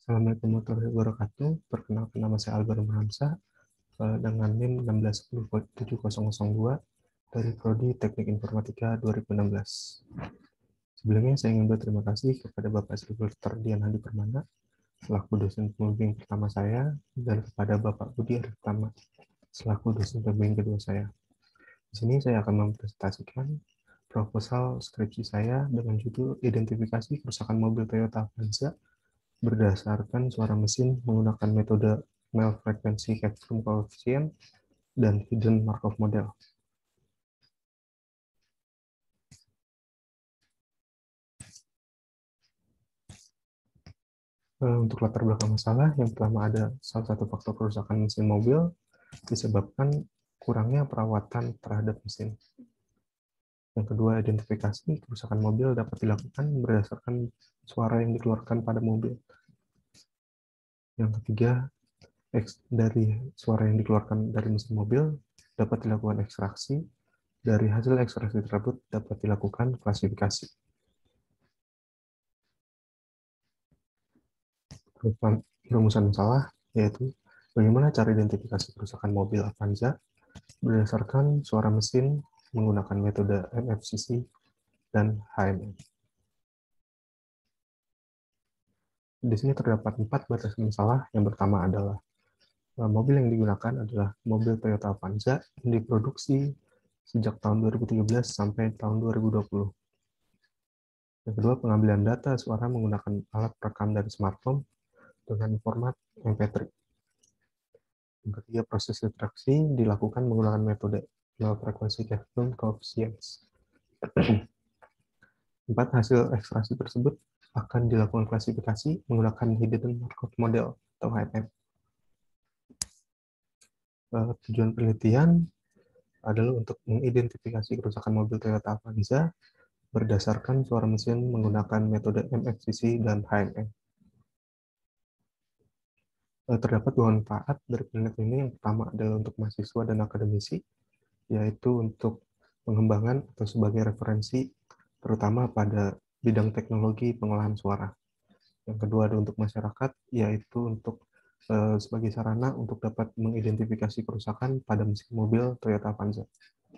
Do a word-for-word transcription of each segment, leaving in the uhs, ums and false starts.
Assalamualaikum warahmatullahi wabarakatuh. Perkenalkan, nama saya Alvaro Hamzah dengan NIM enam belas sepuluh tujuh nol nol dua dari Prodi Teknik Informatika dua ribu enam belas. Sebelumnya saya ingin berterima kasih kepada Bapak Sri Doktor Dian Hadi Permana selaku dosen pembimbing pertama saya dan kepada Bapak Budi Arif Tama selaku dosen pembimbing kedua saya. Di sini saya akan mempresentasikan proposal skripsi saya dengan judul Identifikasi Kerusakan Mobil Toyota Avanza berdasarkan suara mesin menggunakan metode Mel Frequency Capture Coefficient dan Hidden Markov Model. Untuk latar belakang masalah, yang pertama ada salah satu faktor kerusakan mesin mobil disebabkan kurangnya perawatan terhadap mesin. Yang kedua, identifikasi kerusakan mobil dapat dilakukan berdasarkan suara yang dikeluarkan pada mobil. Yang ketiga, dari suara yang dikeluarkan dari mesin mobil dapat dilakukan ekstraksi. Dari hasil ekstraksi tersebut dapat dilakukan klasifikasi. Rumusan masalah yaitu bagaimana cara identifikasi kerusakan mobil Avanza berdasarkan suara mesin menggunakan metode M F C C dan H M M. Di sini terdapat empat batasan masalah. Yang pertama adalah mobil yang digunakan adalah mobil Toyota Avanza yang diproduksi sejak tahun dua ribu tiga belas sampai tahun dua ribu dua puluh. Yang kedua, pengambilan data suara menggunakan alat perekam dari smartphone dengan format M P tiga. Yang ketiga, proses ekstraksi dilakukan menggunakan metode Low Frequency Capture Coefficient. Empat, hasil ekstraksi tersebut akan dilakukan klasifikasi menggunakan Hidden Markov Model atau H M M. Tujuan penelitian adalah untuk mengidentifikasi kerusakan mobil Toyota Avanza berdasarkan suara mesin menggunakan metode M F C C dan H M M. Terdapat dua manfaat dari penelitian ini. Yang pertama adalah untuk mahasiswa dan akademisi, yaitu untuk pengembangan atau sebagai referensi, terutama pada bidang teknologi pengolahan suara. Yang kedua adalah untuk masyarakat, yaitu untuk eh, sebagai sarana untuk dapat mengidentifikasi kerusakan pada mesin mobil Toyota Avanza.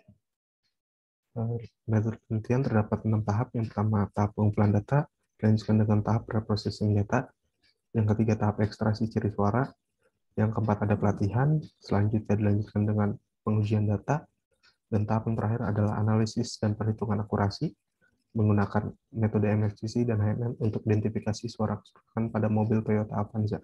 Metode penelitian terdapat enam tahap. Yang pertama, tahap pengumpulan data, dilanjutkan dengan tahap preprocessing data. Yang ketiga, tahap ekstraksi ciri suara. Yang keempat, ada pelatihan. Selanjutnya dilanjutkan dengan pengujian data. Dan tahap yang terakhir adalah analisis dan perhitungan akurasi menggunakan metode M F C C dan H M M untuk identifikasi suara kerusakan pada mobil Toyota Avanza.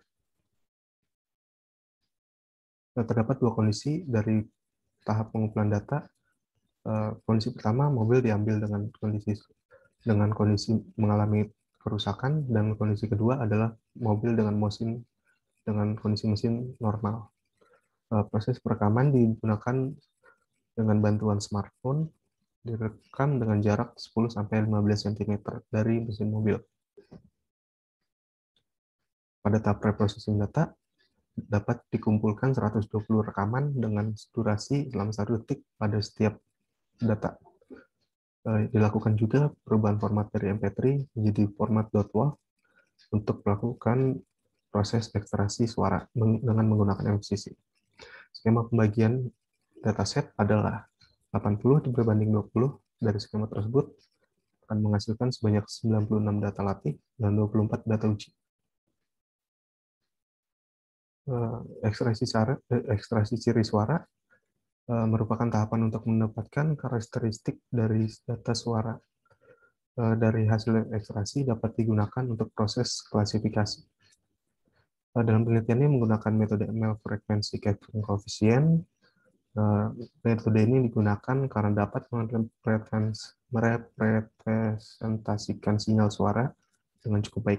Nah, terdapat dua kondisi dari tahap pengumpulan data. Kondisi pertama, mobil diambil dengan kondisi dengan kondisi mengalami kerusakan, dan kondisi kedua adalah mobil dengan mesin dengan kondisi mesin normal. Proses perekaman digunakan dengan bantuan smartphone, direkam dengan jarak sepuluh sampai lima belas sentimeter dari mesin mobil. Pada tahap preprocessing data, dapat dikumpulkan seratus dua puluh rekaman dengan durasi selama satu detik pada setiap data. Dilakukan juga perubahan format dari M P tiga menjadi format .wav untuk melakukan proses ekstraksi suara dengan menggunakan M F C C. Skema pembagian dataset adalah delapan puluh berbanding dua puluh. Dari skema tersebut akan menghasilkan sebanyak sembilan puluh enam data latih dan dua puluh empat data uji. Ekstraksi, suara, ekstraksi ciri suara merupakan tahapan untuk mendapatkan karakteristik dari data suara. Dari hasil ekstraksi dapat digunakan untuk proses klasifikasi. Dalam penelitiannya menggunakan metode Mel Frequency Capture Coefficient. Metode ini digunakan karena dapat merepresentasikan sinyal suara dengan cukup baik.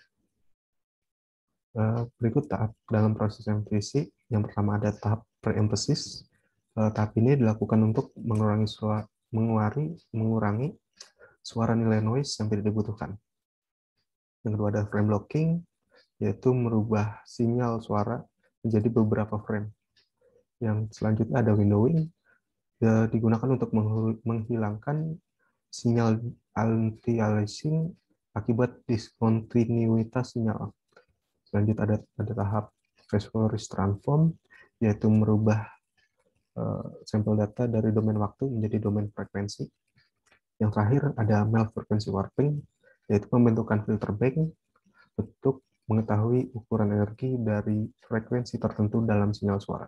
Berikut tahap dalam proses M F C C. Yang pertama ada tahap pre-emphasis. Tahap ini dilakukan untuk mengurangi suara, mengurangi, mengurangi suara nilai noise yang tidak dibutuhkan. Yang kedua ada frame blocking, yaitu merubah sinyal suara menjadi beberapa frame. Yang selanjutnya ada windowing, ya, digunakan untuk menghilangkan sinyal anti-aliasing akibat diskontinuitas sinyal. Lanjut ada, ada tahap phase four transform, yaitu merubah uh, sampel data dari domain waktu menjadi domain frekuensi. Yang terakhir ada melt frequency warping, yaitu pembentukan filter bank untuk mengetahui ukuran energi dari frekuensi tertentu dalam sinyal suara.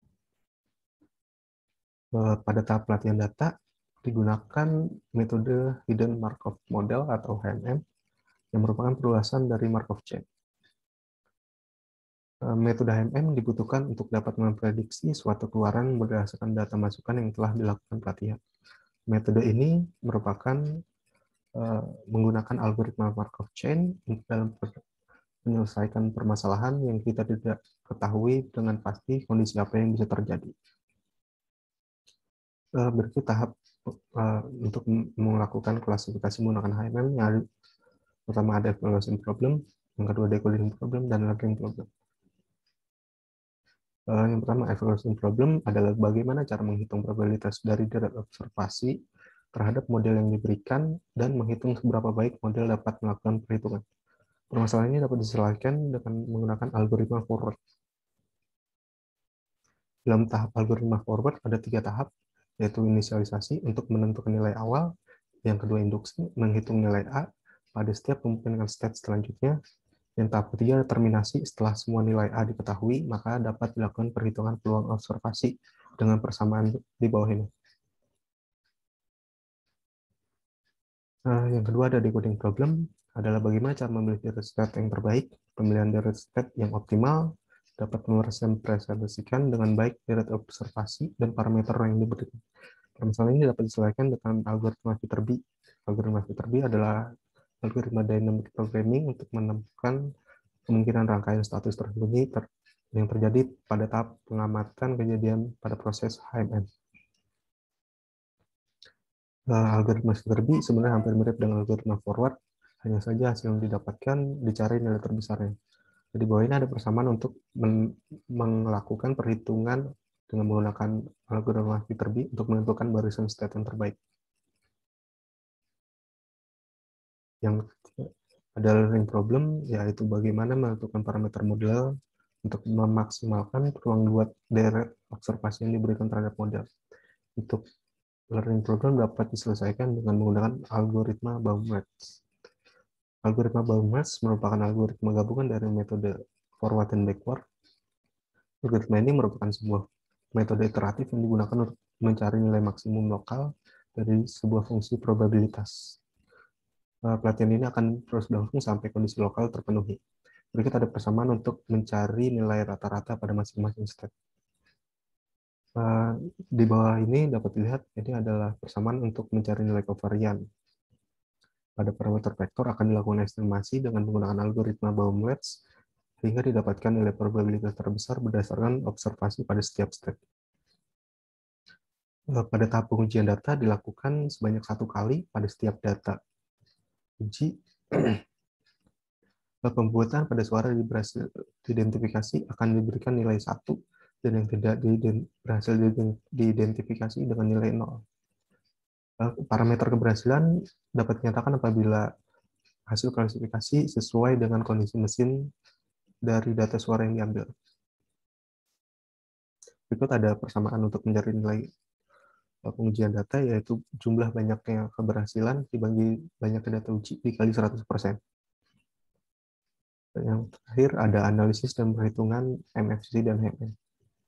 Uh, pada tahap pelatihan data, digunakan metode Hidden Markov Model atau H M M, yang merupakan perluasan dari Markov chain. Metode H M M dibutuhkan untuk dapat memprediksi suatu keluaran berdasarkan data masukan yang telah dilakukan pelatihan. Metode ini merupakan uh, menggunakan algoritma Markov chain dalam menyelesaikan permasalahan yang kita tidak ketahui dengan pasti kondisi apa yang bisa terjadi. Uh, berikut tahap uh, untuk melakukan klasifikasi menggunakan H M M, yang ada, pertama ada evaluation problem, yang kedua decoding problem, dan learning problem. Yang pertama, evaluation problem adalah bagaimana cara menghitung probabilitas dari deret observasi terhadap model yang diberikan dan menghitung seberapa baik model dapat melakukan perhitungan. Permasalahan ini dapat diselesaikan dengan menggunakan algoritma forward. Dalam tahap algoritma forward ada tiga tahap, yaitu inisialisasi untuk menentukan nilai awal, yang kedua induksi, menghitung nilai A pada setiap kemungkinan state selanjutnya, yang tahap ketiga, terminasi. Setelah semua nilai A diketahui, maka dapat dilakukan perhitungan peluang observasi dengan persamaan di bawah ini. Nah, yang kedua ada decoding problem, adalah bagaimana cara memilih data set yang terbaik. Pemilihan data set yang optimal dapat merepresentasikan dengan baik data observasi dan parameter yang diberikan. Permasalahan ini dapat diselesaikan dengan algoritma Viterbi. Algoritma Viterbi adalah algoritma dynamic programming untuk menemukan kemungkinan rangkaian status tersembunyi ter yang terjadi pada tahap pengamatan kejadian pada proses H M M. Uh, algoritma Viterbi sebenarnya hampir mirip dengan algoritma forward, hanya saja hasil yang didapatkan dicari nilai terbesarnya. Jadi bawah ini ada persamaan untuk melakukan perhitungan dengan menggunakan algoritma Viterbi untuk menentukan barisan state yang terbaik. Yang ada learning problem, yaitu bagaimana menentukan parameter model untuk memaksimalkan ruang buat deret observasi yang diberikan terhadap model. Untuk learning problem dapat diselesaikan dengan menggunakan algoritma Baumgartner. Algoritma Baumgartner merupakan algoritma gabungan dari metode forward dan backward. Algoritma ini merupakan sebuah metode iteratif yang digunakan untuk mencari nilai maksimum lokal dari sebuah fungsi probabilitas. Pelatihan ini akan terus berlangsung sampai kondisi lokal terpenuhi. Berikut ada persamaan untuk mencari nilai rata-rata pada masing-masing step. Di bawah ini dapat dilihat ini adalah persamaan untuk mencari nilai kovarian. Pada parameter vektor akan dilakukan estimasi dengan menggunakan algoritma Baumgartner sehingga didapatkan nilai probabilitas terbesar berdasarkan observasi pada setiap step. Pada tahap pengujian data dilakukan sebanyak satu kali pada setiap data uji. Pembuatan pada suara berhasil diidentifikasi akan diberikan nilai satu dan yang tidak berhasil diidentifikasi dengan nilai nol. Parameter keberhasilan dapat dinyatakan apabila hasil klasifikasi sesuai dengan kondisi mesin dari data suara yang diambil. Berikut ada persamaan untuk mencari nilai pengujian data, yaitu jumlah banyaknya keberhasilan dibagi banyaknya data uji dikali seratus persen. Yang terakhir ada analisis dan perhitungan M F C dan H M M.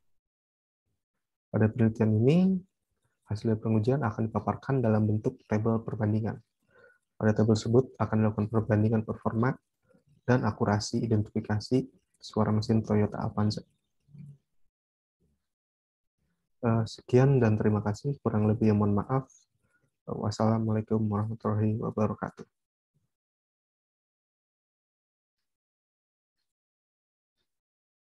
Pada penelitian ini, hasil pengujian akan dipaparkan dalam bentuk tabel perbandingan. Pada tabel tersebut akan dilakukan perbandingan performa dan akurasi identifikasi suara mesin Toyota Avanza. Sekian dan terima kasih. Kurang lebih mohon maaf. Wassalamualaikum warahmatullahi wabarakatuh.